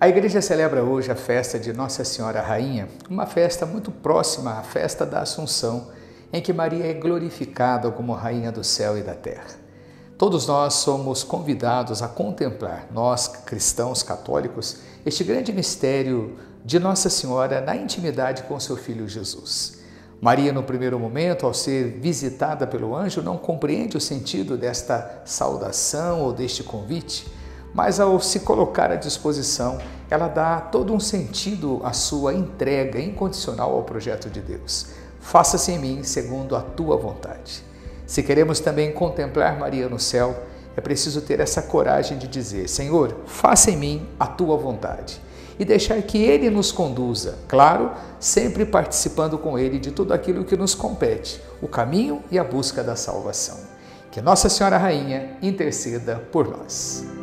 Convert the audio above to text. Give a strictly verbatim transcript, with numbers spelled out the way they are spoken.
A igreja celebra hoje a festa de Nossa Senhora Rainha, uma festa muito próxima à festa da Assunção, em que Maria é glorificada como Rainha do céu e da terra. Todos nós somos convidados a contemplar, nós cristãos católicos, este grande mistério de Nossa Senhora na intimidade com seu Filho Jesus. Maria, no primeiro momento, ao ser visitada pelo anjo, não compreende o sentido desta saudação ou deste convite, mas ao se colocar à disposição, ela dá todo um sentido à sua entrega incondicional ao projeto de Deus. Faça-se em mim segundo a tua vontade. Se queremos também contemplar Maria no céu, é preciso ter essa coragem de dizer: Senhor, faça em mim a tua vontade. E deixar que Ele nos conduza, claro, sempre participando com Ele de tudo aquilo que nos compete, o caminho e a busca da salvação. Que Nossa Senhora Rainha interceda por nós.